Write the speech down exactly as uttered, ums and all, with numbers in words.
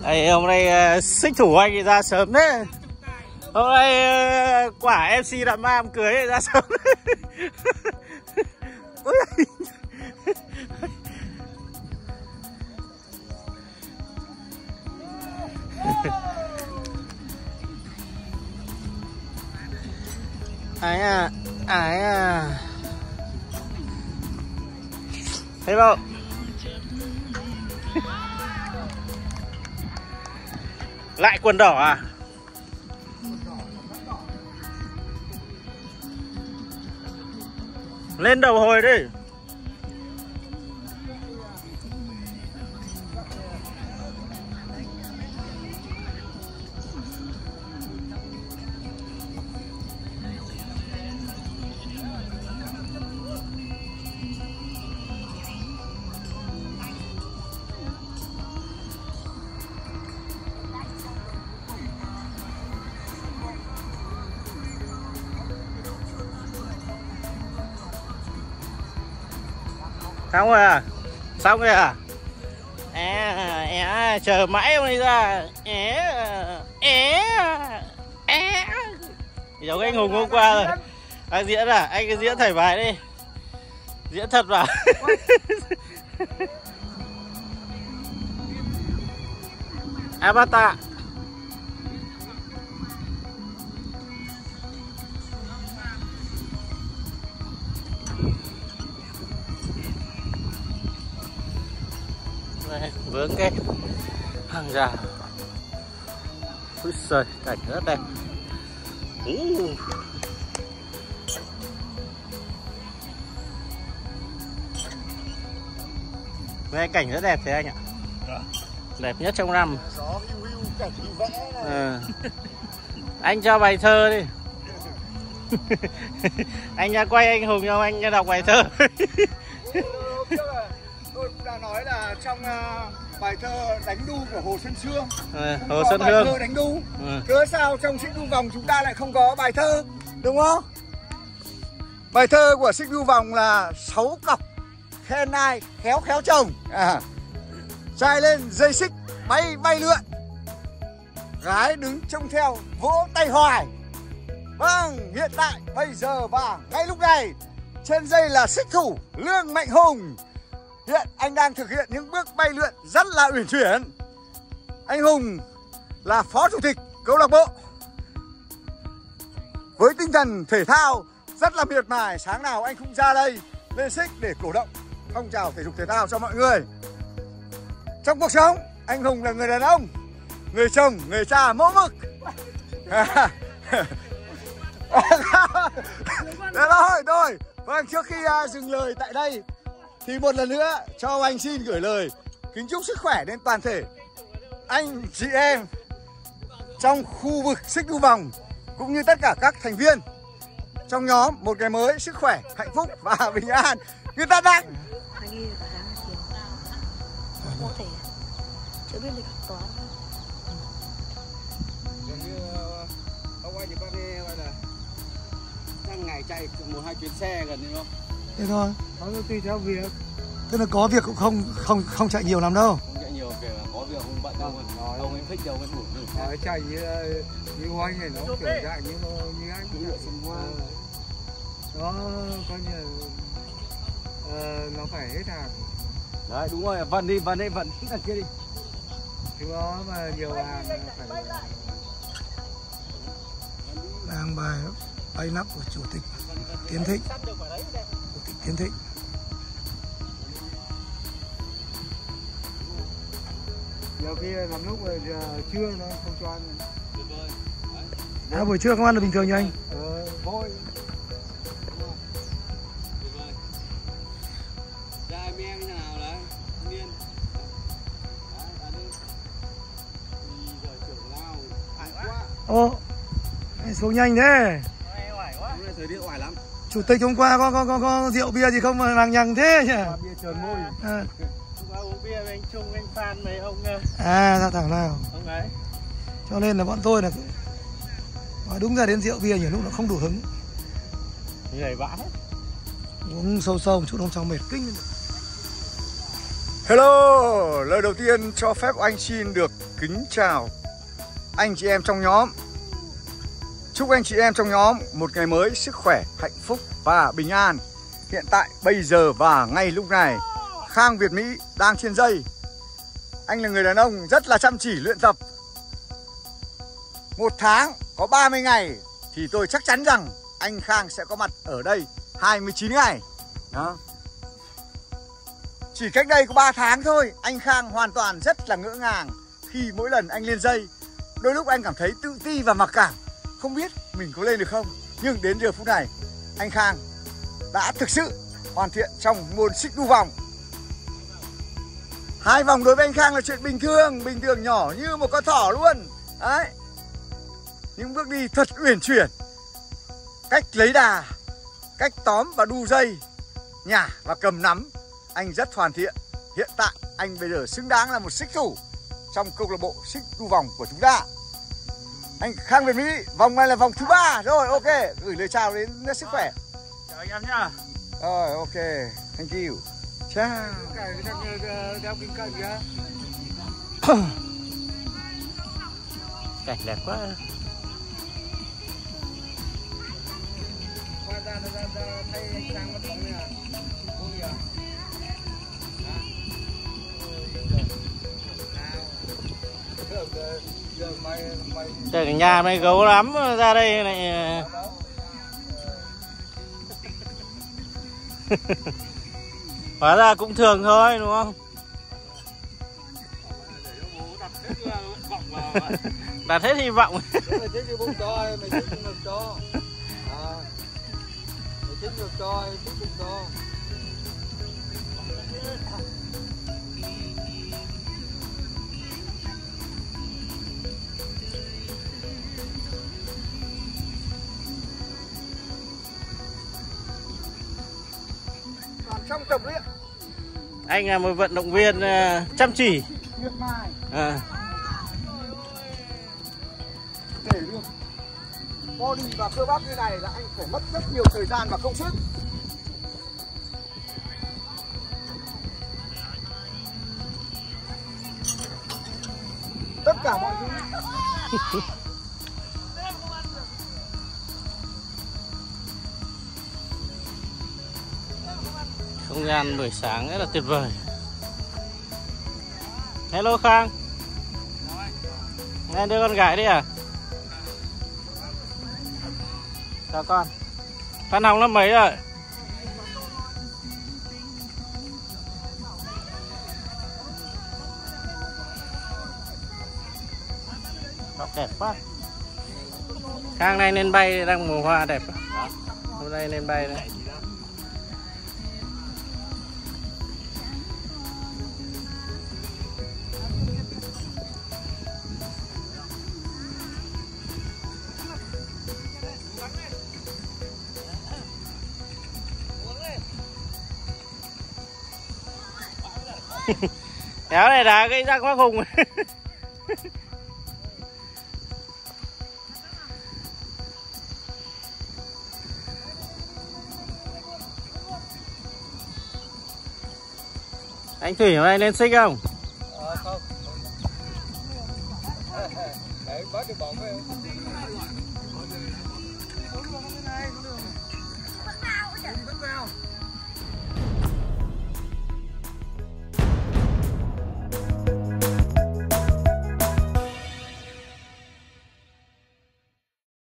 Đây, hôm nay uh, xích thủ anh ấy ra sớm đấy. Hôm nay uh, quả em xê Đạm Mam cưới ra sớm đấy. Ai à, ai à. Thấy không? Lại quần đỏ à? Lên đầu hồi đi. Xong rồi à? Xong rồi à? À, à, chờ mãi ông đi ra. À, à, à. Giống anh Hùng hôm qua rồi. Anh diễn à? Anh cứ diễn thảy bài đi. Diễn thật vào. Avatar. Đây, vướng cái hàng rào. Úi giời, cảnh rất đẹp. uh. Đây, cảnh rất đẹp thế anh ạ. Đẹp nhất trong năm. À. Anh cho bài thơ đi. Anh ra quay anh Hùng cho anh đọc bài thơ. Tôi cũng đã nói là trong uh, bài thơ Đánh đu của Hồ Xuân Sương, à, Hồ Xuân Hương thơ đánh đu. À. Cớ sao trong xích đu vòng chúng ta lại không có bài thơ, đúng không? Bài thơ của xích đu vòng là sáu cọc khen ai khéo khéo chồng, à, trai lên dây xích bay bay lượn, gái đứng trông theo vỗ tay hoài. Vâng, hiện tại bây giờ và ngay lúc này trên dây là xích thủ Lương Mạnh Hùng. Hiện anh đang thực hiện những bước bay lượn rất là uyển chuyển. Anh Hùng là phó chủ tịch câu lạc bộ. Với tinh thần thể thao rất là miệt mài, sáng nào anh cũng ra đây lên xích để cổ động phong trào thể dục thể thao cho mọi người. Trong cuộc sống, anh Hùng là người đàn ông, người chồng, người cha mẫu mực. Được rồi, thôi. Vâng, trước khi uh, dừng lời tại đây thì một lần nữa cho anh xin gửi lời kính chúc sức khỏe đến toàn thể anh chị em trong khu vực xích đu vòng cũng như tất cả các thành viên trong nhóm một ngày mới sức khỏe, hạnh phúc và bình an. Người ta đang chưa biết lịch học toán. giống như ông anh thì con đi gọi là đang ngày chạy một hai chuyến xe gần như không? Thế thôi. Có tùy theo việc. Tức là có việc cũng không không không chạy nhiều lắm đâu. Không chạy nhiều, kể là có việc không bận đâu, ông ấy thích đâu cái thủ được. Nói chạy như như hoanh này nó kiểu chạy như như anh cũng được xung hoa. Đó coi như uh, nó phải hết hàng. Đấy đúng rồi, vận đi, vận đi, vận thích là kia đi. Chứ đó mà nhiều hàng phải Đang bài bay nắp của chủ tịch Tiến Thịnh. Chủ tịch Tiến Thịnh. nhiều khi làm lúc rồi trưa nó không cho ăn. À, buổi trưa không ăn được bình thường như anh? Ờ, vội. Ra em em như nào đấy, Miên. Đấy, ở đây. Thì giờ trưởng lao, hại quá. Ô, anh xuống nhanh thế. Hôm nay thời tiết oải lắm. Chủ tịch hôm qua có có có, có rượu bia gì không mà lằng nhằng thế nhỉ? Bia tròn môi. À. Hôm qua uống bia với anh Trung, anh Phan mấy ông À, ra thảo nào. ông ấy. Cho nên là bọn tôi là nói đúng ra đến rượu bia nhiều lúc nó không đủ hứng. Người vãi. Uống sâu sâu một chút hôm sau mệt kinh lên. Hello, lời đầu tiên cho phép anh xin được kính chào anh chị em trong nhóm. Chúc anh chị em trong nhóm một ngày mới sức khỏe, hạnh phúc và bình an. Hiện tại bây giờ và ngay lúc này, Khang Việt Mỹ đang trên dây. Anh là người đàn ông rất là chăm chỉ luyện tập. Một tháng có ba mươi ngày thì tôi chắc chắn rằng anh Khang sẽ có mặt ở đây hai mươi chín ngày. Đó. Chỉ cách đây có ba tháng thôi, anh Khang hoàn toàn rất là ngỡ ngàng khi mỗi lần anh lên dây. Đôi lúc anh cảm thấy tự ti và mặc cảm, không biết mình có lên được không. Nhưng đến giờ phút này, anh Khang đã thực sự hoàn thiện trong môn xích đu vòng. Hai vòng đối với anh Khang là chuyện bình thường, bình thường nhỏ như một con thỏ luôn. Đấy. Những bước đi thật uyển chuyển, cách lấy đà, cách tóm và đu dây, nhả và cầm nắm, anh rất hoàn thiện. Hiện tại anh bây giờ xứng đáng là một xích thủ trong câu lạc bộ xích đu vòng của chúng ta. Anh Khang Việt Mỹ, vòng này là vòng thứ ba rồi. Ok, gửi lời chào đến sức khỏe. Chào anh em nhá. Rồi, ok, thank you. Ciao. Cảnh đẹp quá. Trời, cái nhà này gấu lắm, ra đây này. Hóa ra cũng thường thôi đúng không? Đặt hết hy vọng. Mày thích thì bông cho, mày thích thì ngược cho. À, mày thích ngược cho, mày thích bông cho. Trong tập luyện, Anh là một vận động viên uh, chăm chỉ. miệt mài À. để được body và cơ bắp như này là anh phải mất rất nhiều thời gian và công sức. Tất cả mọi thứ. Không gian buổi sáng rất là tuyệt vời. Hello Khang. Nghe đưa con gái đi à? Chào con. Con học lớp mấy rồi? Học đẹp quá. Khang này nên bay, đang mùa hoa đẹp. Hôm nay nên bay đấy. Kéo này đá gây ra quá khùng. Anh Thủy hôm nay lên xích không? Ờ, không. Đấy, bớt được bóng về. Vẫn vào.